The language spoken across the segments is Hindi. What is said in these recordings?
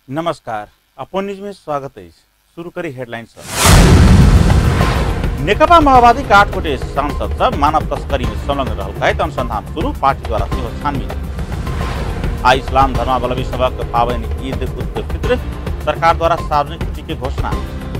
नमस्कार, अपन न्यूज में स्वागत है। शुरू करी हेडलाइंस। नेकपा माओवादी का 8 गोटे सांसद सब मानव तस्करी में संलग्न रहल अनुसंधान शुरू, पार्टी द्वारा सेहो छानबीन। आ इस्लाम धर्मावलंबी सबक पाबनि ईद उल फित्र, सरकार द्वारा सार्वजनिक छुट्टी की घोषणा।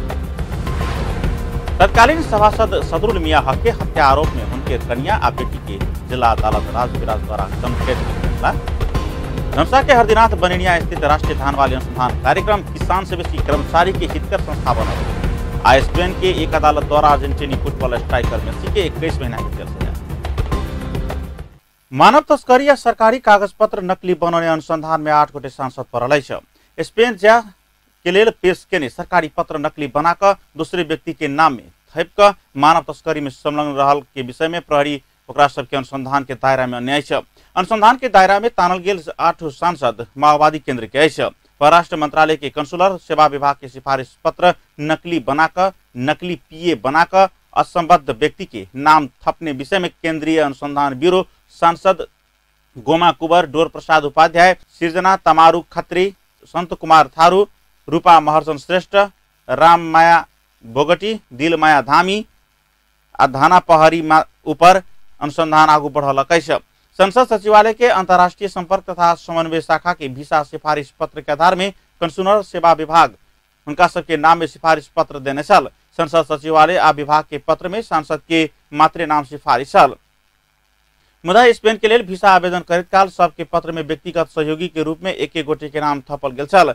तत्कालीन सभासद सदरुल मियां हक के हत्या आरोप में उनके कन्या और बेटी के जिला अदालत राजविराज द्वारा दमकैद फैसला। धनुषा के हरदीनाथ बनेनिया स्थित राष्ट्रीय धान वाली अनुसंधान कार्यक्रम किसान से बेसी कर्मचारी के हितकर संस्था बनल। स्पेन के एक अदालत द्वारा अर्जेंटीनी फुटबॉल स्ट्राइकर मेसी के 21 महीना की जेल सजा। मानव तस्करी या सरकारी कागज पत्र नकली बनाने अनुसंधान में 8 गोटे सांसद पड़ल। स्पेन जा के लिए पेश केने सरकारी पत्र नकली बनाकर दूसरे व्यक्ति के नाम में थैप मानव तस्करी में संलग्न रहल के विषय में प्रहरी ओकरा सबके अनुसंधान के दायरा में अन्याय है। अनुसंधान के दायरा में तानल गेल 8 सांसद माओवादी केंद्र के है। परराष्ट्र मंत्रालय के कंसुलर सेवा विभाग के सिफारिश पत्र नकली बनाकर, नकली पीए बनाकर असंबद्ध व्यक्ति के नाम थपने विषय में केंद्रीय अनुसंधान ब्यूरो सांसद गोमा कुबर, डोर प्रसाद उपाध्याय, सृजना तमारू खत्री, संत कुमार थारू, रूपा महर्जन श्रेष्ठ, राम माया बोगटी, दिल माया धामी आ धाना पहरी ऊपर अनुसंधान आगू बढ़ल। संसद सचिवालय के अंतर्राष्ट्रीय संपर्क तथा समन्वय शाखा के वीसा सिफारिश पत्र के आधार में कंसुलर सेवा विभाग उनका सबके नाम में सिफारिश पत्र देने साल। संसद सचिवालय आ विभाग के पत्र में सांसद के मात्र नाम सिफारिश साल। मुदा स्पेन के लिए वीसा आवेदन करत काल सबके पत्र में व्यक्तिगत सहयोगी के रूप में एक गोटे के नाम थपल गेल छल।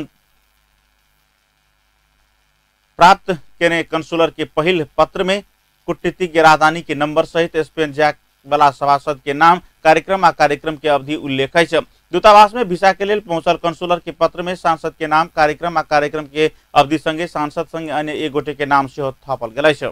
प्राप्त केने कंसुलर के पहिल पत्र में कूटनीतिज्ञ राजधानी के नंबर सहित स्पेन जाक वाला सभासद के नाम, कार्यक्रम आ कार्यक्रम के अवधि उल्लेख है। दूतावास में वीसा के लिए पहुंचल कंसुलर के पत्र में सांसद के नाम, कार्यक्रम आ कार्यक्रम के अवधि संगे सांसद संगे अन्य एक गोटे के नाम से थपल गेल।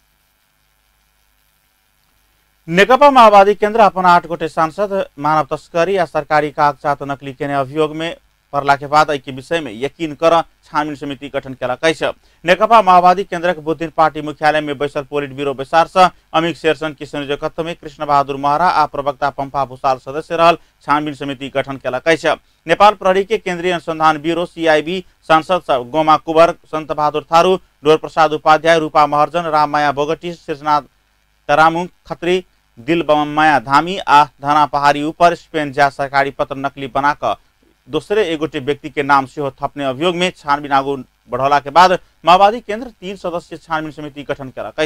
नेकपा माओवादी केंद्र अपन 8 गोटे सांसद मानव तस्करी या सरकारी कागजात नकली केने अभियोग में पड़ला के बाद के विषय में यकीन कर छानबीन समिति गठन केलक। नेकपा माओवादी केंद्र के बुध दिन पार्टी मुख्यालय में बैसल पोलिट ब्यूरो बैसार से अमिक शेरसन के संयोजकत्व में कृष्ण बहादुर महरा आ प्रवक्ता पंपा भूषाल सदस्य रहल छानबीन समिति गठन केलक। नेपाल प्रहरी के केंद्रीय अनुसंधान ब्यूरो CIB सांसद सब गोमा कुबर, संत बहादुर थारू, डोर प्रसाद उपाध्याय, रूपा महर्जन, राम माया बोगटी, सृजना तरामू खत्री, दिल माया धामी आ धना पहाड़ी ऊपर स्पेन जा सरकारी पत्र नकली बनाकर दूसरे एक गोटे व्यक्ति के नाम से थपने अभियोग में छानबीन आगू बढ़ौला के बाद माओवादी केंद्र 3 सदस्यीय छानबीन समिति गठन केलक।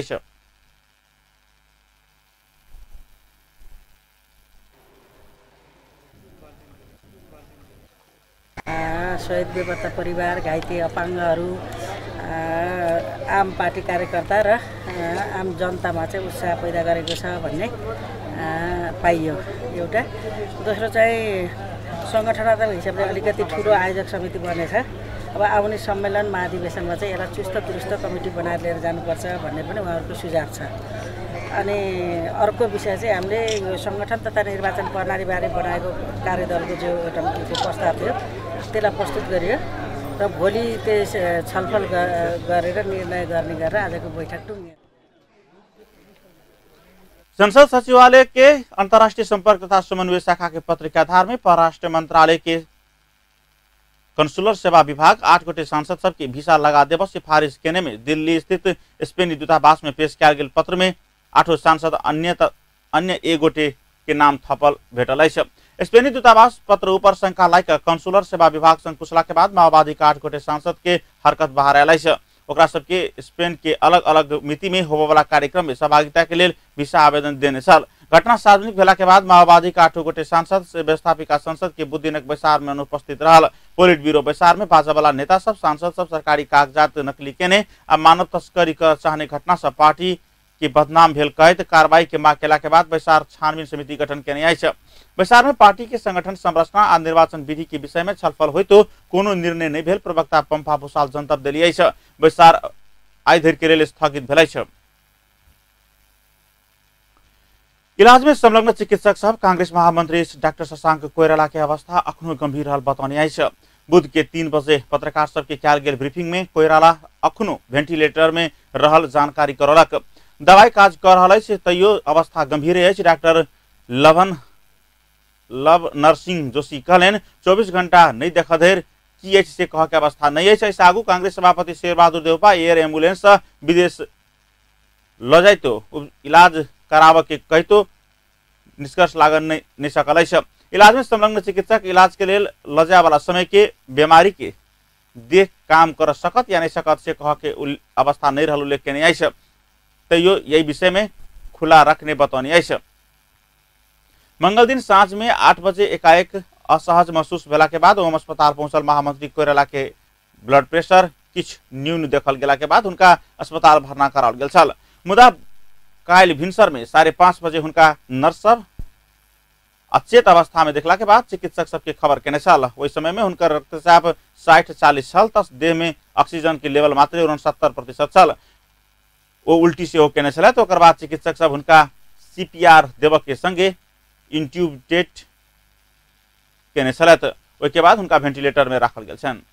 शहीद बेपत्ता परिवार, घाइते अपाङ्गहरू, आम पार्टी कार्यकर्ता र आम जनतामा चाहिँ उत्साह पैदा गरेको छ भन्ने पाइयो। एउटा दोस्रो चाहिँ संगठनात्मक हिसाबले अलिकति ठुलो आयोजक समिति बनेछ। अब आउने सम्मेलन महाधिवेशनमा चाहिँ यसलाई चुस्त दुरुस्त कमिटी बनाएर लिएर जानुपर्छ भन्ने पनि उहाँहरूको सुझाव छ। अनि अर्को विषय चाहिँ हामीले यो सङ्गठन तथा निर्वाचन प्रणालीबारे बनाएको कार्यदलको जो एउटा प्रस्ताव थियो त्यसलाई प्रस्तुत गरियो र भोलि त्यस छलफल गरेर निर्णय गर्ने गरेर आजको बैठक टुङ्गियो। संसद सचिवालय के अंतर्राष्ट्रीय संपर्क तथा समन्वय शाखा के पत्र के आधार में परराष्ट्र मंत्रालय के कंसुलर सेवा विभाग 8 गोटे सांसद सबके वीसा लगा देव सिफारिश केने में दिल्ली स्थित स्पेनी दूतावास में पेश किया गेल पत्र में 8 सांसद अन्य एक गोटे के नाम थपल भेटल। स्पेनी दूतावास पत्र ऊपर शंका लायक कंसुलर सेवा विभाग संग पूछला के बाद माओवादी के 8 गोटे सांसद के हरकत बाहर आयल। ओकरा सबके स्पेन के अलग अलग मिति में होबे वाला कार्यक्रम में सहभागिता के लिए वीसा आवेदन देने साल। घटना सार्वजनिक भेला के बाद माओवादी का 8 गोटे सांसद से व्यवस्थापिका संसद के बुध दिनक बैसार में अनुपस्थित रहल। पोलिट ब्यूरो बैसार में भाजपा वाला नेता सब, सांसद सब सरकारी कागजात नकली केने आ मानव तस्करी कर चाहने घटना से पार्टी की बदनाम भेल कहत कार्रवाई के मांग केला के बाद बैसार छानबीन समिति गठन केने आई। बैसार में पार्टी के संगठन संरचना और निर्वाचन विधि के विषय में छलफल हुई तो कोनो निर्णय नहीं भेल प्रवक्ता पंपा भूषाल जनतब दिलिए। बैसार आइ धरि के लिए स्थगित भेल। इलाज में संलग्न चिकित्सक सब कांग्रेस महामंत्री डॉक्टर शशांक कोइराला के अवस्था अखनो गंभीर रहल बताउने आई। बुध के 3 बजे पत्रकार सबके कयल गेल ब्रीफिंग में कोइराला अखनो वेंटिलेटर में रहल जानकारी करलक। दवाई काज कर रहा है तैयो अवस्था गंभीर है। डॉक्टर लव नरसिंह जोशी कहलन 24 घंटा नहीं देखा धर की से कह के अवस्था नहीं है। आगू कांग्रेस सभापति शेरबहादुर देउपा एयर एम्बुलेंस विदेश ल जाइतो इलाज कराव के कहितो निष्कर्ष लागन नहीं सकल है। इलाज में संलग्न चिकित्सक इलाज के लिए लजा वाला समय के बीमारी के देख काम कर सकत या नहीं सकत से कह के अवस्था नहीं रहल उल्लेख नहीं आई। तैयो यही विषय में खुला रखने बतौनी आई। मंगल दिन सांझ में 8 बजे एकाएक असहज महसूस भेला के बाद ओम अस्पताल पहुंचल महामंत्री कोइराला के ब्लड प्रेशर किछ न्यून देखल गेला के बाद उनका अस्पताल भर्ना कराओल गेल छल। मुदा काल भिनसर में 5:30 बजे उनका नर्स सब अचेत अवस्था में देखला के बाद चिकित्सक सबके खबर केने छल। वही समय में उनका रक्तचाप 60-40 छल तस देह में ऑक्सीजन के लेवल मात्र 69% छल। वो उल्टी से हो केने छल। तो ओकर बाद चिकित्सक सब उनका सीपीआर देव के संगे इंट्यूबेट केने छल। ओके बाद उनका वेंटिलेटर में राखल गेल छन।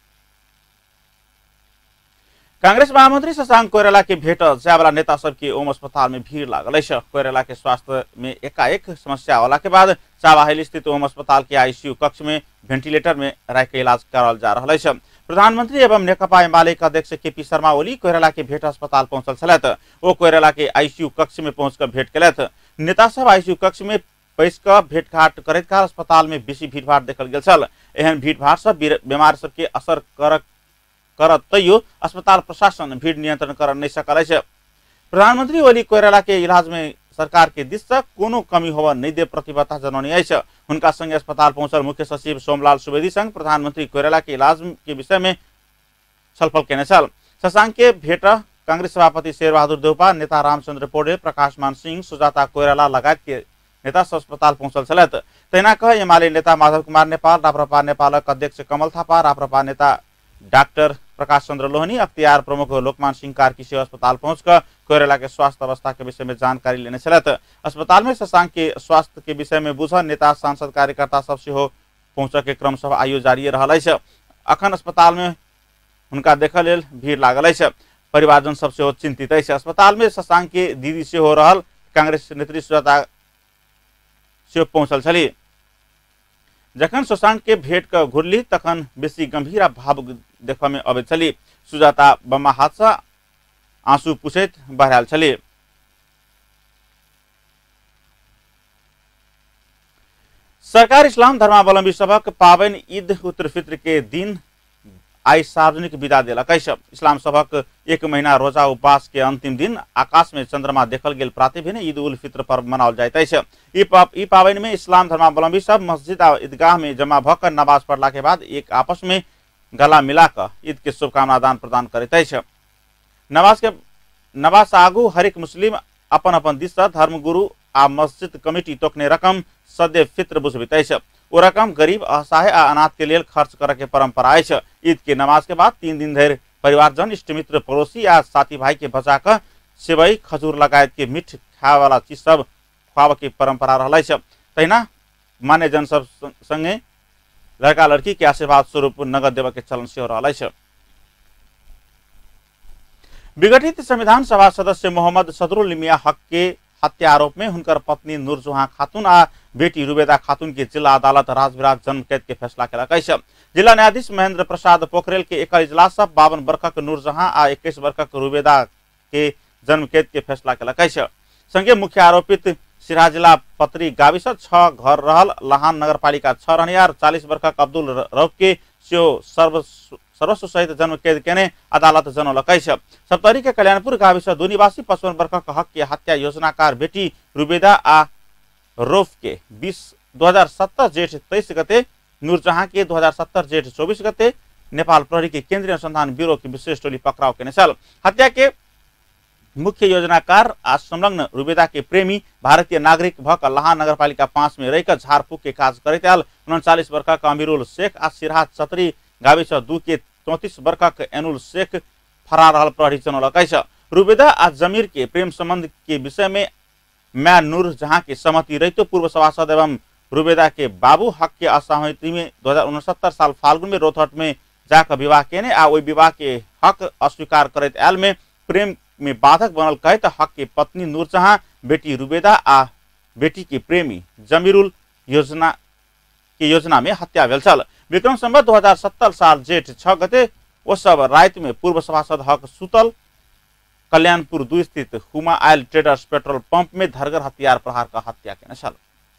कांग्रेस महामंत्री शशांक कोइराला के भेट जाय वाला नेता सबके ओम अस्पताल में भीड़ लागल है। कोइराला के स्वास्थ्य में एकाएक समस्या होला के बाद चावाहिल स्थित ओम अस्पताल के आईसीयू कक्ष में वेंटिलेटर में रह के इलाज कराल जा रहा है। प्रधानमंत्री एवं नेकपा एमाले अध्यक्ष केपी शर्मा ओली कोइराला के भेट अस्पताल पहुंचल छलैथ। वो कोइराला के आईसीयू कक्ष में पहुंचकर भेंट केलैथ। नेता सब आईसीयू कक्ष में बैस कर भेंटघाट करैत काल अस्पताल में बेसी भीड़भाड़ देखल गेल छल। एहन भीड़भाड़ सब बीमार सबके असर करत तैयो अस्पताल प्रशासन भीड़ नियंत्रण कर नहीं सकल है। प्रधानमंत्री ओली कोइराला के इलाज में सरकार के दिश से कोनो कमी होवा नहीं दे प्रतिबद्धता जनौनी है। उनका संगे अस्पताल पहुंचल मुख्य सचिव सोमलाल सुवेदी संग प्रधानमंत्री कोइराला के इलाज के विषय में छलफल केने छल। शशांक के भेट कांग्रेस सभापति शेरबहादुर देउपा, नेता रामचंद्र पौडेल, प्रकाश मान सिंह, सुजाता कोइराला लगायत के नेता अस्पताल पहुंचल छलैथ। तैना कह एमाले नेता माधव कुमार नेपाल, राप्रपा नेपालक अध्यक्ष कमल थापा, राप्रपा नेता डॉक्टर प्रकाश चंद्र लोहनी, अख्तियार प्रमुख लोकमान सिंह कार्की से अस्पताल पहुंचकर कोइराला के स्वास्थ्य अवस्था के विषय में जानकारी लेने छलैथ। अस्पताल में शशांक के स्वास्थ्य के विषय में बुझ नेता सांसद कार्यकर्ता सबसे हो पहुंच के क्रम सब आयो जारी रहल है। अखन अस्पताल में उनका देखल लेल भीड़ लागल है। परिवारजन सबसे हो चिंतित है। अस्पताल में शशांक के दीदी से हो रहल कांग्रेस नेत्री सुजाता से पहुंचल छली। जखन शशांक के भेंट का घुरली तखन बेसी गंभीर भावुक देखा में अबैत छली। सुजाता बम्मा हाथ से आंसू पुछैत बहराल छली। सरकार इस्लाम धर्मावलंबी सबक पावन ईद उल फित्र के दिन आई सार्वजनिक विदा देलक। इस्लाम सबक 1 महीना रोजा उपवास के अंतिम दिन आकाश में चंद्रमा देखल गेल प्राते भिन्न ईद उल फित्र पर्व मनाओल जाइत है। ई पावनि में इस्लाम धर्मावलंबी सब मस्जिद आ ईदगाह में जमा भकर नमाज पढ़ला के बाद एक आपस में गला मिलाकर ईद के शुभकामना आदान प्रदान करैत है। नमाज से आगू हरेक मुस्लिम अपन अपन दिश से धर्मगुरु आ मस्जिद कमिटी तोकने रकम सदे फित्र बुझबित है। वो रकम गरीब, असहाय आ अनाथ के लिए खर्च करे के परंपरा है। ईद के नमाज के बाद 3 दिन धरि परिवारजन, इष्ट मित्र, पड़ोसी या साथी भाई के बचाकर सेवई, खजूर लगायत के मीठ खाए वाला चीज सब खुआब के परंपरा रहा है। तहिना मान्य जन सब संगे लड़का लड़की के आशीर्वाद स्वरूप नगद देव के चलन से हो रहा है। विघटित संविधान सभा सदस्य मोहम्मद सदरुल मिया हक के हत्या आरोप में हुनकर पत्नी नूरजहां खातून आ बेटी रुबेदा खातून के जिला अदालत राजविराज जन्म कैद के फैसला केलक है। जिला न्यायाधीश महेंद्र प्रसाद पोखरेल के एक इजलास 52 वर्षक नूरजहां आ 21 वर्षक रुबेदा के जन्म कैद के फैसला केलक है। संगे मुख्य आरोपित सिराहा जिला पतरी गाविस 6 घर रहल लहान नगरपालिका 6 रहनियार 40 वर्षक अब्दुल रऊफ के सर्वस्व सहित जन्म कैद केने अदालत जनौलक है। सप्तरी के कल्याणपुर गाविस 2 निवासी 55 वर्षक हक के हत्या योजनाकार बेटी रुबेदा आ रऊफ के 2017 जेठ 23 गते, नूरजहां के 2017 जेठ 24 गते नेपाल प्रहरी के केंद्रीय अनुसंधान ब्यूरो की विशेष टोली पकड़ाव केने छल। हत्या के मुख्य योजनाकार आ संलग्न रुबेदा के प्रेमी भारतीय नागरिक भक लहान नगरपालिका 5 में रहिकर झाड़फूक के काज करैत आयल 39 वर्षक अमीरुल शेख आ सिराहा चतरी गाविस 2 के 34 वर्षक एनुल शेख फरार रहल प्रहरी जनौलक है। रुबेदा आ जमीर के प्रेम संबंध के विषय में म्या नूरजहां के सहमति रहितो पूर्व सभासद एवं रुबेदा के बाबू हक के असहमति में 2069 साल फाल्गुन में रोहतट में जाकर विवाह केने आ ओई विवाह के हक अस्वीकार करैत आयल में प्रेम में बाधक बनल कहत हक के पत्नी नूरजहां, बेटी रुबेदा आ बेटी के प्रेमी जमीरुल योजना की योजना में हत्या भेल छल। विक्रम संवत 2070 साल जेठ 6 गते वो सब रात में पूर्व सभासद हक सुतल कल्याणपुर 2 स्थित Huma oil traders petrol pump में धरगर हथियार प्रहार का हत्या के छल।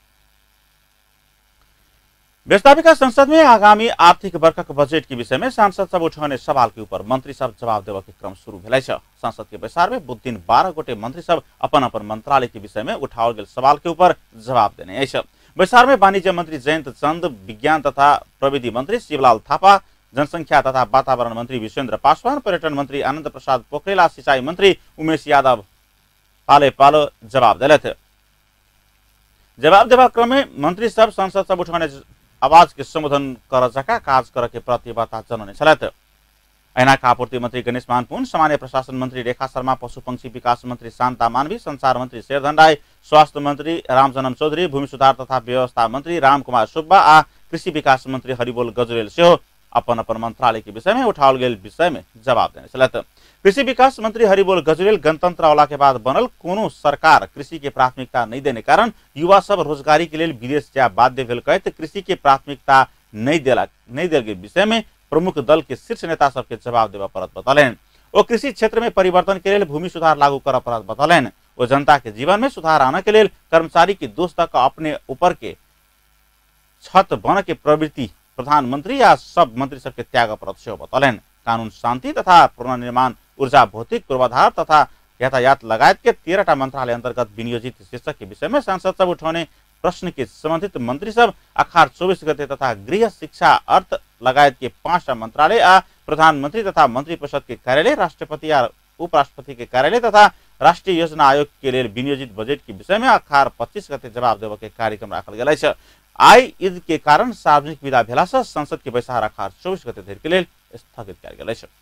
व्यवस्थापिका संसद में आगामी आर्थिक वर्ष बजेट के विषय में सांसद सब उठाने सवाल के ऊपर मंत्री सब जवाब देवा के क्रम शुरू भेल छ। संसद के बैसार में बुध दिन 12 गोटे मंत्री सब अपन अपन मंत्रालय के विषय में उठाओल गेल सवाल के ऊपर जवाब देने छ। बैसार में वाणिज्य मंत्री जयंत चंद, विज्ञान तथा प्रविधि मंत्री शिवलाल थापा, जनसंख्या तथा वातावरण मंत्री विश्वेन्द्र पासवान, पर्यटन मंत्री आनंद प्रसाद पोखरेल, सिंचाई मंत्री उमेश यादव पाले पालो जवाब दिले थे। जवाब देवा क्रम में मंत्री सब संसद सब उठाने आवाज के संबोधन कर जका काज कर के प्रतिबद्धता जनाउने छलथ। ऐनाका आपूर्ति मंत्री गणेश मानपुन, सामान्य प्रशासन मंत्री रेखा शर्मा, पशु पंक्षी विकास मंत्री शान्ता मानवी, संचार मंत्री शेरधन राय, स्वास्थ्य मंत्री रामजनम चौधरी, भूमि सुधार तथा व्यवस्था मंत्री रामकुमार सुब्बा आ कृषि विकास मंत्री हरिबोल गजुरेल सेहो अपन अपन मंत्रालय के विषय में उठाओल गेल विषय में जवाब देने छलथ। कृषि विकास मंत्री हरिबोल गजुरेल गणतंत्र औला के बाद बनल कोनो सरकार कृषि के प्राथमिकता नहीं देने कारण युवा सब रोजगारी के लिए विदेश जाय बाध्य भेल कहत कृषि के प्राथमिकता नहीं देल के विषय में प्रमुख दल के शीर्ष नेता सबके जवाब देवा परत बतौलन। वो कृषि क्षेत्र में परिवर्तन के लिए भूमि सुधार लागू कर परत बतौलन। वो जनता के जीवन में सुधार आने के लिए कर्मचारी की दोष तक अपने ऊपर के छत बन के प्रवृत्ति प्रधानमंत्री या सब मंत्री सबके त्याग परत सेहो बतौलन। कानून शांति तथा पुनर्निर्माण, ऊर्जा, भौतिक पूर्वाधार तथा यातायात लगायत के 13टा मंत्रालय अंतर्गत विनियोजित शीर्षक के विषय में सांसद सब उठाउने प्रश्न के संबंधित मंत्री सब अखाड़ 24 गते तथा गृह, शिक्षा, अर्थ लगायत के 5टा मंत्रालय आ प्रधानमंत्री तथा मंत्री परिषद के कार्यालय, राष्ट्रपति या उपराष्ट्रपति के कार्यालय तथा राष्ट्रीय योजना आयोग के लिए विनियोजित बजट के विषय में अखाड़ 25 गते जवाब देवा के कार्यक्रम राखल गेल छ। आई ईद के कारण सार्वजनिक विदा भेला से संसद के बैसार अखाड़ 24 गते धरि के लिए स्थगित कयल गेल छ।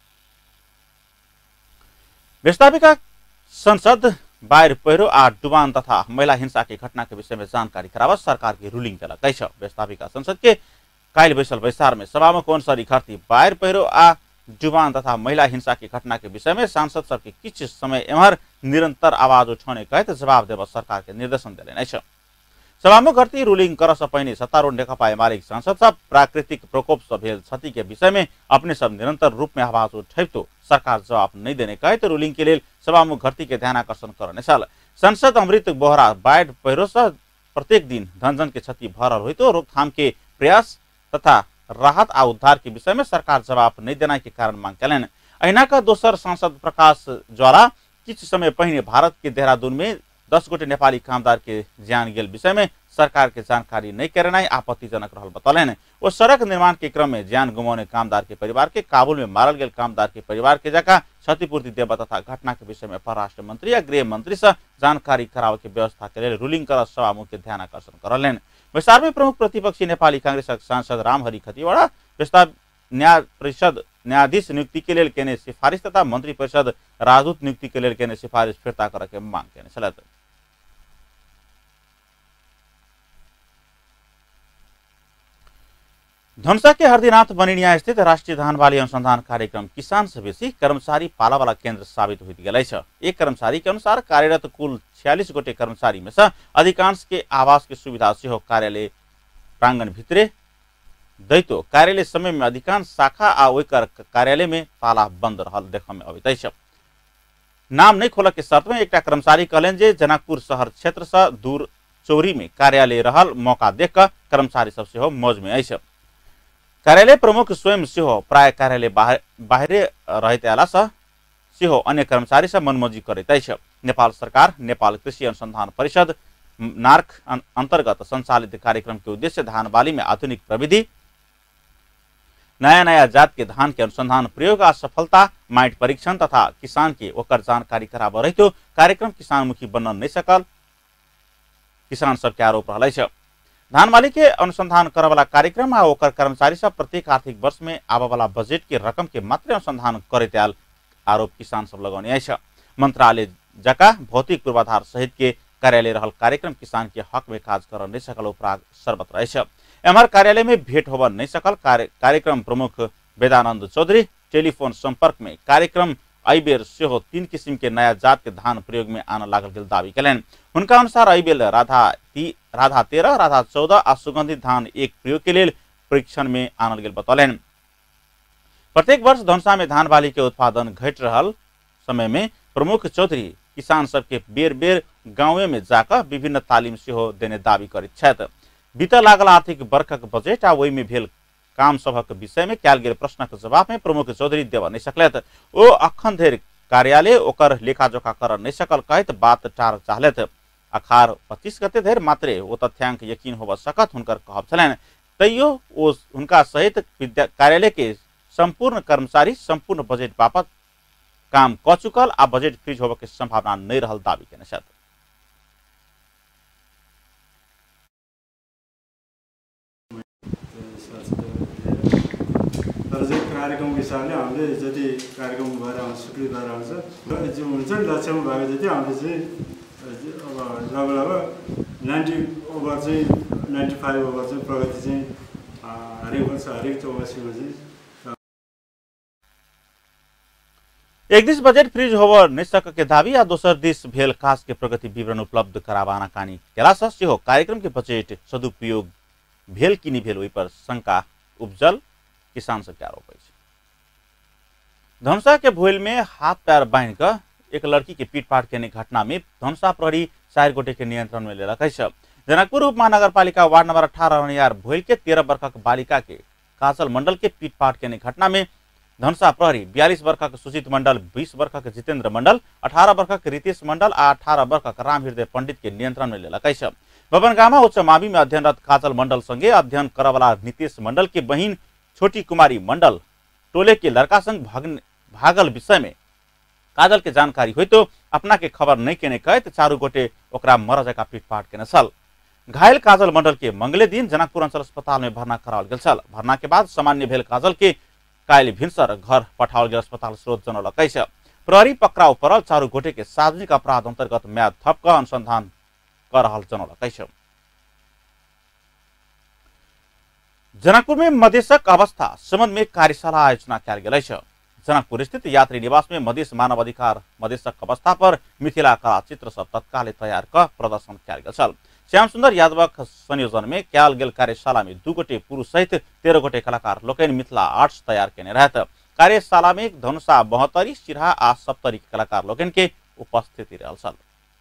व्यवस्थापिका संसद बाढ़, पहिरो आ डुबान तथा महिला हिंसा के घटना के विषय में जानकारी करावा सरकार की रूलिंग देलक छ। व्यवस्थापिका संसद के काल्हि बैसल बैसार में सभामुख अनुसार इखर्ती बाढ़, पहिरो आ डुबान तथा महिला हिंसा की घटना के विषय में सांसद सबके किछ समय एम्हर निरंतर आवाज उठाउने कहत जवाब देवा सरकार के निर्देशन दिले छ। सभामुख गर्ती रूलिंग कर पहिने सत्तारूढ़ नेकपा एमालेकी सांसद सब प्राकृतिक प्रकोप से भेल क्षति के विषय में अपने सब निरंतर रूप में आवाज उठैतो सरकार जवाब नहीं देने कहे तो रूलिंग के लिए सभामुख गर्ती के ध्यान आकर्षण करने साल संसद अमृत बोहरा बाढ़ पहिरो से प्रत्येक दिन धन के क्षति भरल हुई तो रोकथाम के प्रयास तथा राहत आ उद्धार के विषय में सरकार जवाब नहीं देना के कारण मांग कलन। अहिना का दोसर सांसद प्रकाश द्वारा किछ समय पहिने भारत के देहरादून में 10 गोटे नेपाली कामदार के जान गेल विषय में सरकार के जानकारी नहीं करना आपत्तिजनक रहल बतौलन। वो सड़क निर्माण के क्रम में जान गुमाउने कामदार के परिवार के काबुल में मारल गेल कामदार के परिवार के जगह क्षतिपूर्ति देवा तथा घटना के विषय में परराष्ट्र मंत्री या गृह मंत्री से जानकारी करावे के व्यवस्था के लिए रूलिंग कर सभामुख के ध्यान आकर्षण करलन। बैसार में प्रमुख प्रतिपक्षी नेपाली कांग्रेस सांसद रामहरि खतिवड़ा प्रस्ताव न्याय परिषद न्यायाधीश नियुक्ति के लिए केने सिफारिश तथा मंत्री परिषद राजदूत नियुक्ति के लिए केने सिफारिश फिर्ता कर के मांग केने छलथ। धनुषा के हरदीनाथ बनिनिया स्थित राष्ट्रीय धान बाली अनुसंधान कार्यक्रम किसान से बेसी कर्मचारी पाला वाला केंद्र साबित हुई गए। एक कर्मचारी के अनुसार कार्यरत कुल 46 गोटे कर्मचारी में से अधिकांश के आवास की सुविधा से कार्यालय प्रांगण भित्रे दैतो कार्यालय समय में अधिकांश शाखा आ ओकर कार्यालय में ताला बंद रहल देख में अबित। नाम नहीं खोलक के शर्त में एक कर्मचारी कहलन जे जनकपुर शहर क्षेत्र से दूर चौरी में कार्यालय रहल मौका देख कर्मचारी सब से मौज में आई। कार्यालय प्रमुख स्वयं सेहो प्राय कार्यालय बाहरे रहते आला सेहो अन्य कर्मचारी से मनमोजी करते छ। नेपाल सरकार नेपाल कृषि अनुसंधान परिषद नार्क अंतर्गत संचालित कार्यक्रम के उद्देश्य धान बाली में आधुनिक प्रविधि, नया जात के धान के अनुसंधान प्रयोग आ सफलता माइट परीक्षण तथा किसान के ओकर जानकारी कराब रहितो कार्यक्रम किसानमुखी बन्न नहीं सकल किसान सबके आरोप रहलै छ। धान बाली के अनुसंधान करे वाला कार्यक्रम आ ओकर कर्मचारी सब प्रत्येक आर्थिक वर्ष में आबे वाला बजट के रकम के मात्र अनुसंधान करते आल आरोप किसान सब लगाउने छ। मंत्रालय जका भौतिक पूर्वाधार सहित के कार्यालय रहल कार्यक्रम किसान के हक में काज कर नहीं सकल उपराग सर्वत्र रहे छ। एमआर कार्यालय में भेंट होब नहीं सकल कार्यक्रम प्रमुख वेदानंद चौधरी टेलीफोन संपर्क में कार्यक्रम अइबेर सेहो 3 किसिम के नया जात के धान प्रयोग में आना लागल गेल दावी कलन। उनका अनुसार अइबेर राधा 13, राधा 14 आ सुगंधित धान 1 प्रयोग के लिए परीक्षण में आनल गेल बतौलन। प्रत्येक वर्ष धनुषा में धान बाली के उत्पादन घट रहल समय में प्रमुख चौधरी किसान सबके बेर बेर गाँव में जाकर विभिन्न तालीम सेहो देने दावी करैत छथि। बीतल लागल आर्थिक वर्षक बजेट आ ओहि में भेल काम सभक विषय में कयल गेल प्रश्नक जवाब में प्रमुख चौधरी देव नहीं सकलथि। ओ अखन धरि कार्यालय ओकर लेखा जोखा कर नहीं सकल कहत बात टार चाहलथि। अखार 25 गते धरि मात्रे ओ तथ्यांक यकीन होब सकत हुनकर कहब छलनि। तैयो ओ हुनका सहित कार्यालय के संपूर्ण कर्मचारी संपूर्ण बजेट बापत काम क चुकल आ बजेट फ्रीज होबे के संभावना नहीं रहल दावी केने छथि। कार्यक्रम हिसाबले हामीले जति कार्यक्रम भएर स्वीकृत भएर आउँछ जो हुन्छ नि लक्ष्यमा भएको जति हामीले चाहिँ अब लगभग 90 ओभर चाहिँ 95 ओभर चाहिँ प्रगति चाहिँ हरेक वर्ष हरेक चौमासीमा चाहिँ एक दिस बजेट फ्रीज होवर नहीं सक के दावी आ दोसर दिस भेल खास के प्रगति विवरण उपलब्ध करावाना कानी केलास सेहो कार्यक्रम के बजेट सदुपयोग भेल कि नहीं भेल ओहि पर शंका उपजल किसान सबके आरोप है। धनुषा के भोइल में हाथ पैर बांध कर एक लड़की के पीटपाट करने घटना में धनुषा प्रहरी 4 गोटे के नियंत्रण में लेलक है। जनकपुर उप महानगरपालिका वार्ड नंबर 18 रनियार भोइल के 13 वर्षक बालिका के काजल मंडल के पीटपाट करने घटना में धनुषा प्रहरी 42 वर्षक सुजीत मंडल, 20 वर्षक जितेंद्र मंडल, 18 वर्षक रितेश मंडल आ 18 वर्षक राम हृदय पंडित के नियंत्रण में लेलक है। बबनगामा उच्च मावि में अध्ययनरत काजल मंडल संगे अध्ययन करवाला नितेश मंडल के बहिन छोटी कुमारी मंडल टोले के लड़का संग भागल विषय में काजल के जानकारी हुई तो अपना के खबर नहीं केने कहे तो 4 गोटे ओकरा मर जका पीटपाट केने छल। घायल काजल मंडल के मंगले दिन जनकपुर अंचल अस्पताल में भर्ना कराओल गेल छल। भर्ना के बाद सामान्य भेल काजल के काल्हि भिनसर घर पठाओल गेल अस्पताल स्रोत जनौलक है। प्रहरी पकड़ाउ परल 4 गोटे के सार्वजनिक अपराध अंतर्गत म्याद थप क अनुसंधान कर रहल जनौलक है। जनकपुर में मधेशक अवस्था संबंध में कार्यशाला आयोजना कयल गेल अछि। जनकपुर स्थित यात्री निवास में मधेश मानव अधिकार मधेशक अवस्था पर मिथिला कला चित्र सब तत्काल तैयार कर प्रदर्शन कयल गेल छल। श्याम सुंदर यादवक संयोजन में कयल गेल कार्यशाला में 2 गोटे पुरुष सहित 13 गोटे कलाकार लोकनि मिथिला आर्ट्स तैयार केने रहत। कार्यशाला में धनुषा 72, सिरहा आ 70 के कलाकार लोकनि के उपस्थिति रहल छल।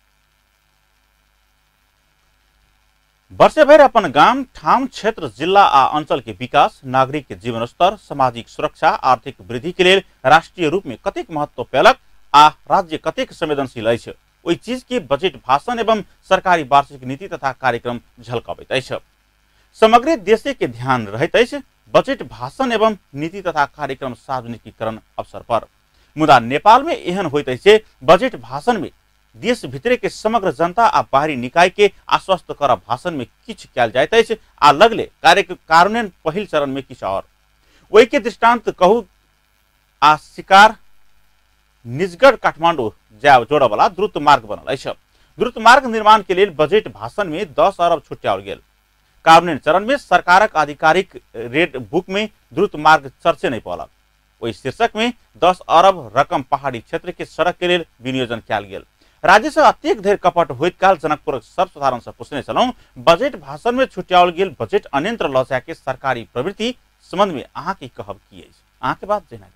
वर्षे भर अपन गांव, ठाम, क्षेत्र, जिला आ अंचल के विकास, नागरिक के जीवन स्तर, सामाजिक सुरक्षा, आर्थिक वृद्धि के लिए राष्ट्रीय रूप में कतेक महत्व पेलक आ राज्य कतेक संवेदनशील अछि ओहि चीज के बजट भाषण एवं सरकारी वार्षिक नीति तथा कार्यक्रम झलकबैत अछि। समग्र देश के ध्यान रहैत अछि बजट भाषण एवं नीति तथा कार्यक्रम सार्वजनिकीकरण अवसर पर। मुदा नेपाल में एहन होइत अछि बजट भाषण में देश भितरे के समग्र जनता आ बाहरी निकाय के आश्वस्त कर भाषण में किछ कयल जाइत अछि आ लगले कार्यान्वयन पहिल चरण में किछ और। ओहि के दृष्टांत कहू आ शिकार निजगढ़ काठमांडू जाय जोड़ वाला द्रुत मार्ग बनल अछि। द्रुत मार्ग निर्माण के लिए बजट भाषण में 10 अरब छुट्याओल गेल। कार्यान्वयन चरण में सरकारक आधिकारिक रेड बुक में द्रुत मार्ग चर्चे नहीं पौलक। वही शीर्षक में 10 अरब रकम पहाड़ी क्षेत्र के सड़क के लिए विनियोजन कयल गेल। राज्य से अत्यधिक धेर कपट होइत काल जनकपुर सर्वसाधारण से पूछने चलूं बजट भाषण में छुट्याओल गेल बजट अनियंत्र लऽ जाय के सरकारी प्रवृत्ति संबंध में अहाँ की कहब की अछि? अहाँ के बात जेना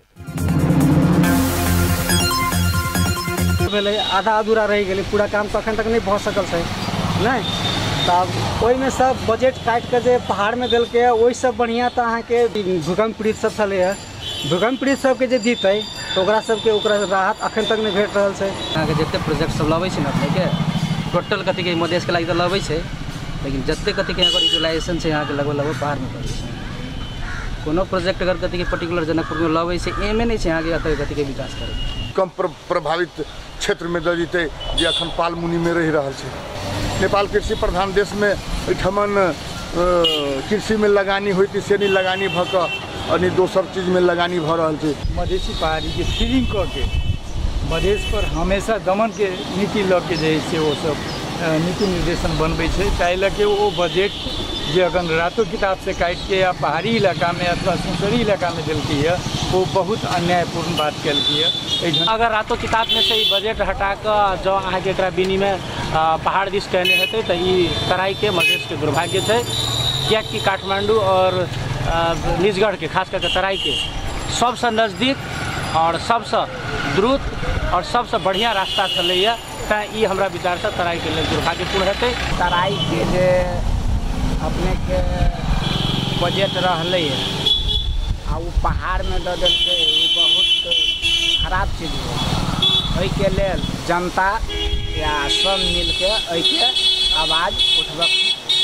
आधा अधूरा रह गए, पूरा काम तो अखन तक नहीं भ सकल छै नहीं। तब ओहि में सब बजट काट के जे पहाड़ में दिल के वही सब बढ़िया तो अहाँ के भूकंप पीड़ित सब चले है। भूकंप पीड़ित सबके जे दीते तो ओकरा सबके राहत अखन तक नहीं भेट रहल छै। अहाँ के जते प्रोजेक्ट सब लबै छै न अपने के टोटल कथि के मधेश के लागि तो लबै छै, लेकिन जते कथि के अगर यूटिलाइजेशन छै अहाँ के लगभग पहाड़ में पड़ै छै। कोनो प्रोजेक्ट अगर कथि के पर्टिकुलर जनकपुर में लबै छै एमे नहीं छै अहाँ के अतै कथि के विकास करे। कम प्रभावित क्षेत्र में दऽ जेतै जे अखन पाल मुनि में रहि रहल छै। नेपाल कृषि प्रधान देश में एठमन कृषि में लगानी होती से नहीं लगानी भ क अनि दोसर चीज में लगानी भ रहल छै। मधेसी पहाड़ी के सीलिंग क के मधेश पर हमेशा दमन के नीति ल के जे से वो सब नीति निर्देशन बनबै छै। ताहि लऽ के वो बजट जे अगर रातों किताब से काट के या पहाड़ी इलाका में अथवा सुनसरी इलाका में दिलकी है वो बहुत अन्यायपूर्ण बात कलकी है। अगर रातों किताब में से बजट हटा कर जो अहाँ के विनिमय पहाड़ दिस कहने हेतै त ई तराई के मधेश के दुर्भाग्य है। क्या कि काठमांडू और निजगढ़ के खास करके तराई के सबसे नज़दीक और सबसे द्रुत और सबसे बढ़िया रास्ता चलैया तैं ई हमरा विचार से तराई के लिए दुर्भाग्यपूर्ण हेतै। तराई के जे अपने के बजट रहलै आ वो पहाड़ में दऽ देलकै, ई बहुत खराब चीज है। ओहि के लेल जनता या सब मिलके ओहि के आवाज उठबक।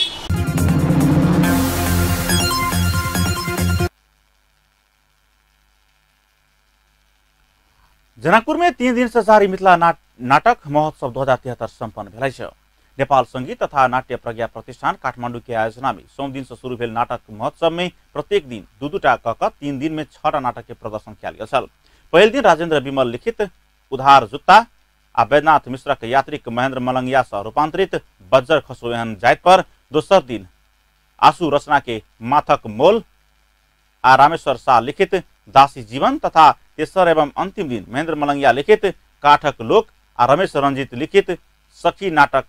जनकपुर में 3 दिन से जारी मिथिला नाटक महोत्सव 2073 सम्पन्न भेलै छ। नेपाल संगीत तथा नाट्य प्रज्ञा प्रतिष्ठान काठमाडौँ के आयोजना में सोम दिन से शुरू भेल नाटक महोत्सव में प्रत्येक दिन 2-2टा कऽ 3 दिन में 6टा नाटक के प्रदर्शन कयल गेल छल। पहिल दिन राजेन्द्र विमल लिखित उधार जुत्ता आ वैद्यनाथ मिश्र के यात्रिक महेंद्र मलंगिया से रूपांतरित बज्जर खसो एहन जाइत पर, दोसर दिन आशु रचना के माथक मोल आ रामेश्वर शाह लिखित दासी जीवन तथा तेसर एवं अंतिम दिन महेंद्र मलंगिया लिखित काठक लोक आ रमेश रंजीत लिखित सखी नाटक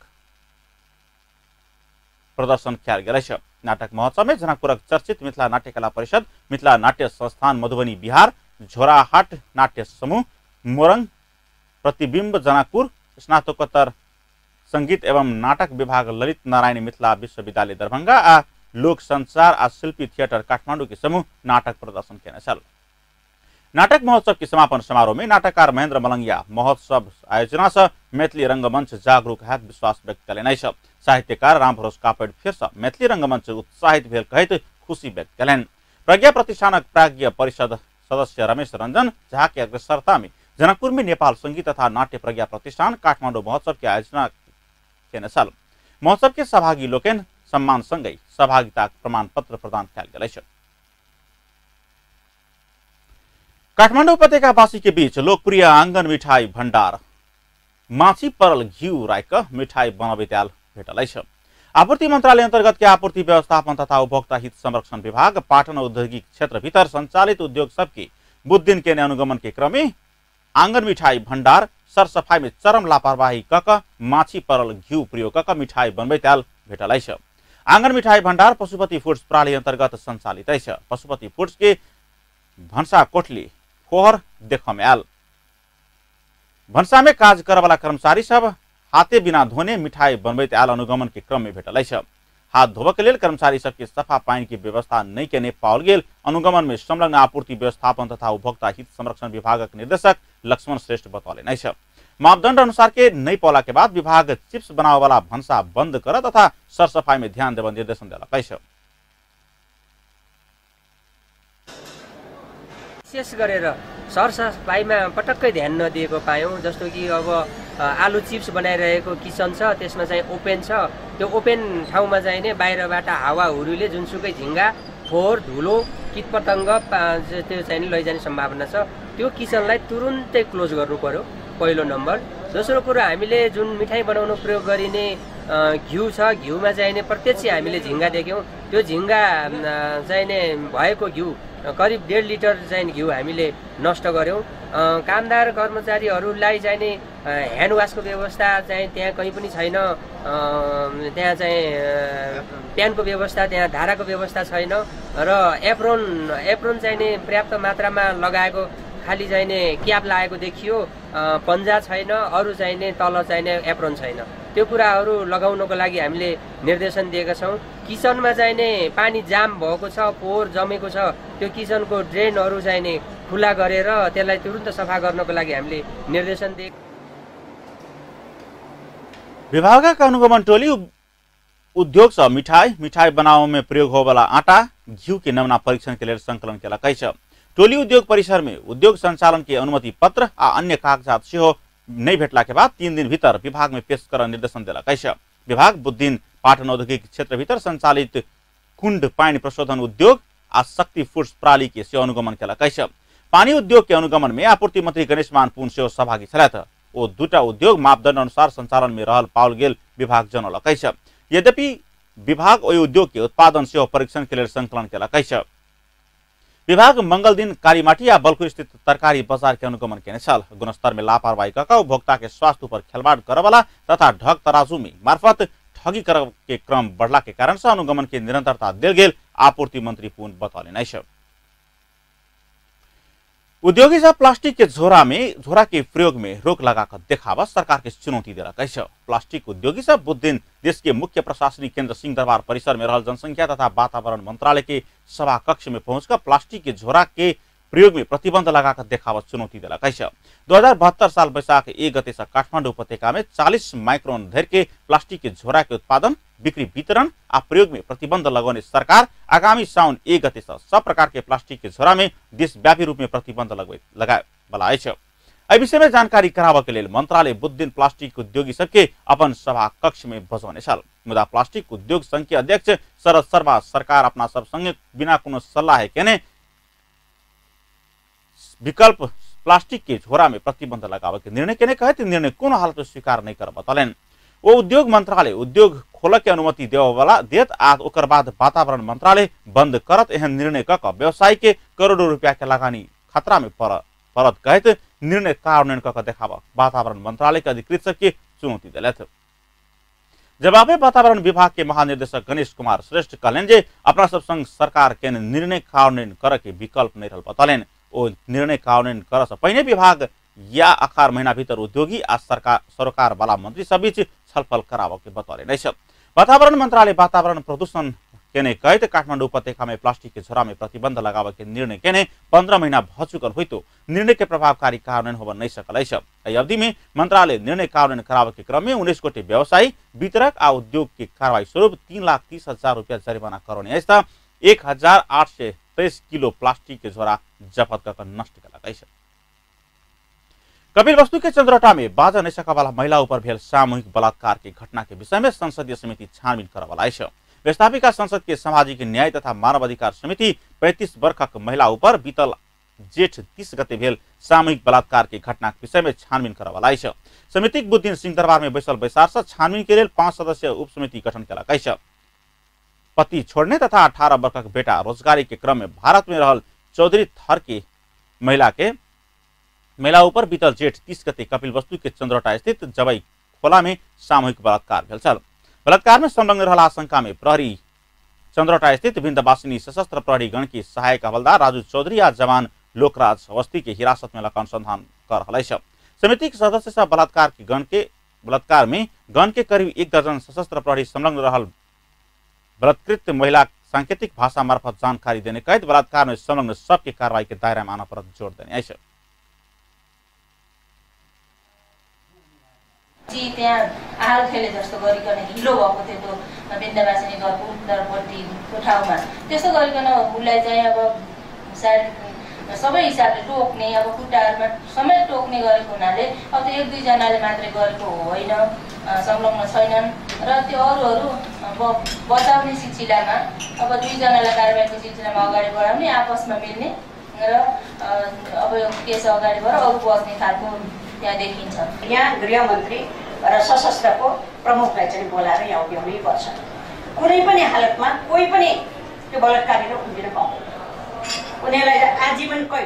प्रदर्शन कयल गेल छ। नाटक महोत्सव में जनकपुरक चर्चित मिथिला नाट्य कला परिषद, मिथिला नाट्य संस्थान मधुबनी बिहार, झोराहाट नाट्य समूह, मोरंग प्रतिबिंब जनकपुर, स्नातकोत्तर संगीत एवं नाटक विभाग ललित नारायण मिथिला विश्वविद्यालय दरभंगा आ लोक संचार आ शिल्पी थिएटर काठमांडू के समूह नाटक प्रदर्शन केने छल। नाटक महोत्सव के समापन समारोह में नाटककार महेंद्र मलंगिया महोत्सव आयोजना से मैथिली रंगमंच जागरूक हैत विश्वास व्यक्त कयलनि छ। साहित्यकार रामभरोस कापड़ फिर से मैथिली रंगमंच उत्साहित भेल कहैत खुशी व्यक्त कयलनि। प्रज्ञा प्रतिष्ठानक प्राज्ञ परिषद सदस्य रमेश रंजन झा के अग्रसरता में जनकपुर में नेपाल संगीत तथा नाट्य प्रज्ञा प्रतिष्ठान काठमाडौँ महोत्सव के आयोजना केने छल। महोत्सव के सहभागी लोकन सम्मान संगै सहभागिता प्रमाण पत्र प्रदान कयल गेल छ। काठमाडौँ उपत्यकावासी के बीच लोकप्रिय आंगन मिठाई भंडार माछी परल घिउ राइक मिठाई बनबैत आयल भेटल छ। आपूर्ति मंत्रालय अंतर्गत के आपूर्ति व्यवस्थापन तथा उपभोक्ता हित संरक्षण विभाग पाटन औद्योगिक क्षेत्र भीतर संचालित उद्योग सबके बुध दिन के अनुगमन के क्रम में आंगन मिठाई भंडार सरसफाई में चरम लापरवाही कऽ माछी परल घिउ प्रयोग कऽ मिठाई बनबैत आयल भेटल छ। आंगन मिठाई भंडार पशुपति फूड्स प्रणाली अंतर्गत संचालित छ। पशुपति फूड्स के भंसा कोठली फोहर देखऽ में आयल। भंसा में काज करे वाला कर्मचारी सब हाथे बिना धोने मिठाई बनबैत आयल अनुगमन के क्रम में भेटल छ। हाथ धोबऽ के लेल कर्मचारी सबके सफा पानी की व्यवस्था नहीं केने पाओल गेल। अनुगमन में संलग्न आपूर्ति व्यवस्थापन तथा उपभोक्ता हित संरक्षण विभागक निर्देशक लक्ष्मण श्रेष्ठ बतौले छ। मापदंड अनुसार के नहीं पौला के बाद विभाग चिप्स बनावे वाला भंसा बंद कर तथा सरसफाई में ध्यान देवा निर्देशन दिलक छ। विशेष गरेर सरसफाइमा पटक्कै ध्यान नदिएको पायौँ। जस्तो कि अब आलु चिप्स बनाइरहेको किचन छ, त्यसमा चाहिँ ओपेन छ। त्यो ओपेन ठाउँमा चाहिँ नै बाहिरबाट हावाहुरीले जुनसुकै झिङ्गा फोहोर धुलो किटपतङ्ग त्यो चाहिँ लैजाने सम्भावना छ। त्यो किचनलाई तुरुन्तै क्लोज गर्नु पर्यो पहिलो नम्बर। दोस्रो कुरो, हामीले जुन मिठाई बनाउन प्रयोग गरिने घिउ छ, घिउमा चाहिँ नै प्रत्यक्ष हामीले झिङ्गा देख्यौँ। त्यो झिङ्गा चाहिँ नै भएको घिउ करिब 1.5 लिटर चाहिँ घिउ हामीले नष्ट गर्यौँ। कामदार कर्मचारीहरूलाई चाहिँ नि ह्यान्ड वासको व्यवस्था चाहिँ त्यहाँ कहीँ पनि छैन। त्यहाँ चाहिँ प्यानको व्यवस्था, त्यहाँ धाराको व्यवस्था छैन र एप्रोन चाहिँ नि पर्याप्त मात्रामा लगाएको खाली चाहिँ नि क्याप लगाएको देखियो, पन्जा छैन, अरू चाहिँ नि तल चाहिँ नि एप्रोन छैन। त्यो कुराहरू लगाउनको लागि हामीले निर्देशन दिएका छौँ। किचनमा चाहिँ नि पानी जाम भएको छ, फोहोर जमेको छ, त्यो किचनको ड्रेनहरू चाहिँ नि खुला गरेर त्यसलाई तुरुन्त सफा गर्नको लागि हामीले निर्देशन दिए। विभागका अनुगमन टोली उद्योग से मिठाई बनाने में प्रयोग हो वाला आटा घिउ के नमूना परीक्षण के लिए संकलन केलकै छ। टोली उद्योग परिसर में उद्योग संचालन के अनुमति पत्र आ अन्य कागजात सेहो नहीं भेटला के बाद 3 दिन भीतर विभाग में पेश कर निर्देशन दिलकै छ। विभाग बुध दिन पाटन औद्योगिक क्षेत्र भीतर संचालित कुंड पानी प्रशोधन उद्योग आ शक्ति फूड्स प्रणाली के सेहो अनुगमन केलकै छ। पानी उद्योग के अनुगमन में आपूर्ति मंत्री गणेश मान पुन सेहो सहभागी छलैथ। ओ दुटा उद्योग मापदंड अनुसार संचालन में रहल पाओल गेल विभाग जनौलकै छ। यद्यपि विभाग ओहि उद्योग के उत्पादन सेहो परीक्षण के लिए संकलन केलकै छ। विभाग मंगल दिन कालीमाटी या बल्खु स्थित तरकारी बाजार के अनुगमन के छल। गुणस्तर में लापरवाही कर उपभोक्ता के स्वास्थ्य पर खेलवाड़ करे वाला तथा ढक तराजू में मार्फत ठगी कर के क्रम बढ़ला के कारण से अनुगमन की निरंतरता दिल गेल आपूर्ति मंत्री पुन बतौले। उद्योगी सब प्लास्टिक के झोरा के प्रयोग में रोक लगाकर देखावा सरकार के चुनौती दे रहा है। प्लास्टिक उद्योगी सब बुध दिन देश के मुख्य प्रशासनिक केंद्र सिंह दरबार परिसर में रहल जनसंख्या तथा वातावरण मंत्रालय के सभा कक्ष में पहुंचकर प्लास्टिक के झोरा के प्रयोग में प्रतिबंध लगाकर देखावा चुनौती दे रहा है। 2072 साल वैशाख 1 गते से काठमांडू उपत्यका में 40 माइक्रोन धर के प्लास्टिक के झोरा के उत्पादन बिक्री वितरण आ प्रयोग में प्रतिबंध लगाने सरकार आगामी साउन 1 गते से सब प्रकार के प्लास्टिक के झोरा में देशव्यापी रूप में प्रतिबंध लगाए वाला है। विषय में जानकारी करावे के लिए मंत्रालय बुध दिन प्लास्टिक उद्योगी सबके अपन सभा कक्ष में बजौने छल। मुदा प्लास्टिक उद्योग संघ के अध्यक्ष शरद शर्मा सरकार अपना सब संगे बिना कोनो सलाह केने विकल्प प्लास्टिक के झोरा में प्रतिबंध लगावे के निर्णय केने कहे निर्णय कोनो हालत में स्वीकार नहीं कर बतौलन। वो उद्योग मंत्रालय उद्योग खोल के अनुमति देवे वाला देत आ ओकर बाद वातावरण मंत्रालय बंद करत एहन निर्णय क व्यवसायी के करोड़ों रुपया के लगानी खतरा में परत कहत निर्णय कार्यान्वयन क देखावा वातावरण मंत्रालय के अधिकृत सबके चुनौती दिलत। जवाबे वातावरण विभाग के महानिर्देशक गणेश कुमार श्रेष्ठ कहलन जे अपना सब संग सरकार के निर्णय कार्यान्वयन करे के विकल्प नहीं रहल बतौलन। ओ निर्णय कार्यान्वयन करे से पहले विभाग या अखार महीना भीतर उद्योगी आ सरकार वाला मंत्री सब बीच छलफल करावे के बतौले। वातावरण मंत्रालय वातावरण प्रदूषण केने कहते काठमांडू उपत्यका में प्लास्टिक के झोरा में प्रतिबंध लगावे के निर्णय केने 15 महीना भ चुकल हुई तो निर्णय के प्रभावकारी कार्यान्वयन होब नहीं सकल। एहि अवधि में मंत्रालय निर्णय कार्यान्वयन करावे के क्रम में 19 गोटे व्यवसायी वितरक आ उद्योग के कार्रवाई स्वरूप 3,30,000 रुपया जरिमाना करने 1,823 किलो प्लास्टिक के झोरा जब्त कर नष्ट कल। कपिलवस्तु के चंद्रटा में बाजा नहीं सका वाला महिला ऊपर भेल सामूहिक बलात्कार की घटना के विषय में संसदीय समिति छानबीन करे वाला है। व्यवस्थापिका संसद के सामाजिक न्याय तथा मानव अधिकार समिति 35 वर्षक महिला ऊपर बीतल जेठ 30 गते भेल सामूहिक बलात्कार की घटना के विषय में छानबीन करे वाला है। समिति बुध दिन सिंह दरबार में बैसल बैसार से छानबीन के लिए 5 सदस्यीय उप समिति गठन कल है। पति छोड़ने तथा 18 वर्षक बेटा रोजगारी के क्रम में भारत में रहल चौधरी थर की महिला ऊपर बीतल जेठ 30 गते कपिलवस्तु के चंद्रटा स्थित जबई खोला में सामूहिक बलात्कार भेल छल। बलात्कार में संलग्न रहल आशंका में प्रहरी चंद्रटा स्थित विंध्यवासिनी सशस्त्र प्रहरी गण की सहायक हवलदार राजू चौधरी या जवान लोकराज अवस्थी के हिरासत में लगा अनुसंधान कर रहा है। समिति के सदस्य सब बलात्कार में गण के करीब 1 दर्जन सशस्त्र प्रहरी संलग्न रहल बलात्कृत महिला सांकेतिक भाषा मार्फत जानकारी देने कहित बलात्कार में संलग्न सबके कार्रवाई के दायरा में आना पर जोड़ देने है। जी त्यहाँ आहाल खेले जस्तो गरिकन हिलो भएको थियो त्यो विन्ध्यवासिनी घरको उत्तरपट्टिको ठाउँमा त्यस्तो गरिकन उसलाई चाहिँ अब सायद सबै हिसाबले टोक्ने अब खुट्टाहरूमा समेत टोक्ने गरेको हुनाले अब त्यो 1-2 जनाले मात्रै गरेको होइन संलग्न छैनन् र त्यो अरूहरू बचाउने सिलसिलामा अब 2 जनालाई कारबाहीको सिलसिलामा अगाडि बढाउने आपसमा मिल्ने र अब यो केस अगाडि बढ अरू बस्ने खालको त्यहाँ देखिन्छ। यहाँ गृहमन्त्री र सशस्त्रको प्रमुखलाई चाहिँ बोलाएर यहाँ उभ्याउनै पर्छ। कुनै पनि हालतमा कोही पनि त्यो बलात्कारीले उभिन पाउँदैन। उनीहरूलाई आजीवन कैद।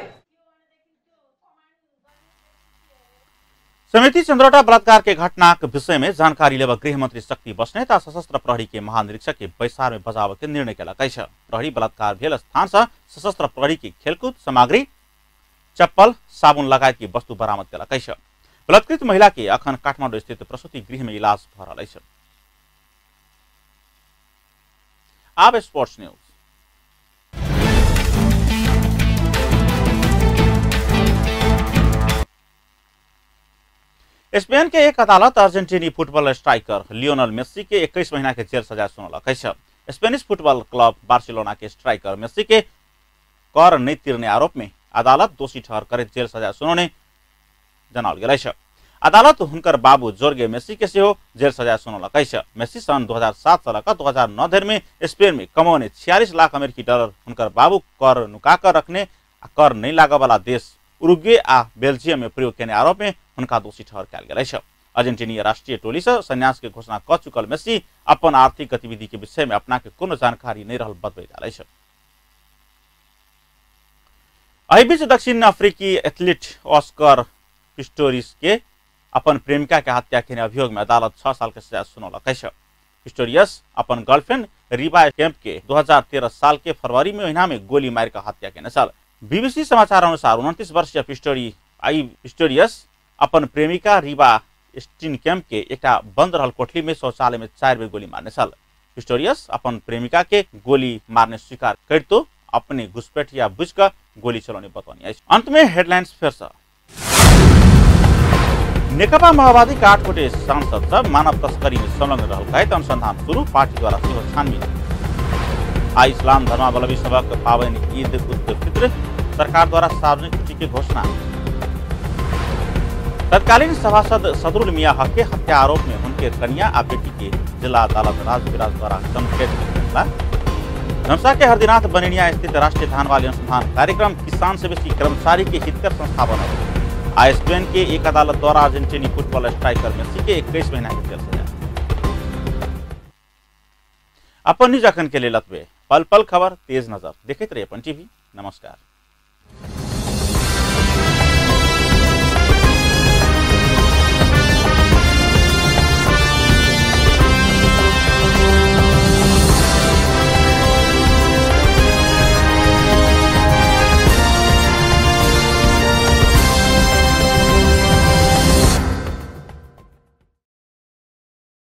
समिति चंद्रटा बलात्कार के घटना के विषय में जानकारी लेवा गृह मंत्री शक्ति बस्नेत आ सशस्त्र प्रहरी के महानिरीक्षक के बैसार में बजाव के निर्णय कल है। प्रहरी बलात्कार भेल स्थान से सशस्त्र प्रहरी की खेलकूद सामग्री चप्पल साबुन लगायत की वस्तु बरामद कल है। बलात्कृत महिला के अखन काठमाडौँ स्थित प्रसूति गृह में इलाज भ रहा है। अब स्पोर्ट्स न्यूज। स्पेन के एक अदालत अर्जेंटीनी फुटबॉल स्ट्राइकर लियोनेल मेसी के 21 महीना के जेल सजा सुनौलक है। स्पेनिश फुटबॉल क्लब बार्सिलोना के स्ट्राइकर मेसी के कर नहीं तिर्ने आरोप में अदालत दोषी ठहर कर जेल सजा सुनाउने जनावल गेल है। अदालत हुनकर बाबू जोर्गे मेसी के सेहो जेल सजा सुनौलक है। मेसी सन 2007 साल का 2009 धरि में स्पेन में कमाउने 46 लाख अमेरिकी डलर हुनकर बाबू कर नुकाकर रखने कर नहीं लागे वाला देश उरुग्वे आ बेल्जियम में प्रयोग करने आरोप में उनका दोषी ठहर कल गेल है। अर्जेंटीनी राष्ट्रीय टोली से संन्यास के घोषणा कर चुकल मेसी अपन आर्थिक गतिविधि के विषय में अपना के कोनो जानकारी नहीं रहल बतबै जाल है। बीच दक्षिण अफ्रीकी एथलीट ऑस्कर पिस्टोरियस के अपन प्रेमिका के हत्या के अभियोग में अदालत 6 साल के सजा सुनौलक है। पिस्टोरियस अपन गर्लफ्रेंड रिबा कैंप के 2013 साल के फरवरी में महीना में गोली मार कर हत्या के नसल। बीबीसी समाचार अनुसार 29 वर्षीय पिस्टोरियस अपन प्रेमिका रिबा स्टीन कैंप के एक बंद रहल कोठली में शौचालय में 4 बेर गोली मारने साल। पिस्टोरियस अपन प्रेमिका के गोली मारने स्वीकार कर तो अपने घुसपैठिया बुझकर गोली चलाने बतानी। अंत में हेडलाइंस फिर से। नेकपा माओवादी का 8 कोटे सांसद सब मानव तस्करी में संलग्न रहल अनुसंधान शुरू, पार्टी द्वारा छानबीन। इस्लाम धर्मावलंबी सबक पावनी ईद उल फित्र सरकार द्वारा सार्वजनिक छुट्टी की घोषणा। तत्कालीन सभासद सदरुल मियां हक के हत्या आरोप में उनके कन्या और बेटी के जिला अदालत राजविराज द्वारा जमशेद फैसला। धनुषा के हरदीनाथ बनेनिया स्थित राष्ट्रीय धान वाली अनुसंधान कार्यक्रम किसान से बेसी कर्मचारी के हितकर संस्था बनल। स्पेन के एक अदालत द्वारा अर्जेंटीनी फुटबॉल स्ट्राइकर मेसी के 21 महीना की जेल सजा। अपन न्यूज अखन के लिए लतबे पल पल खबर तेज नजर देखते रहिए अपन टीवी। नमस्कार।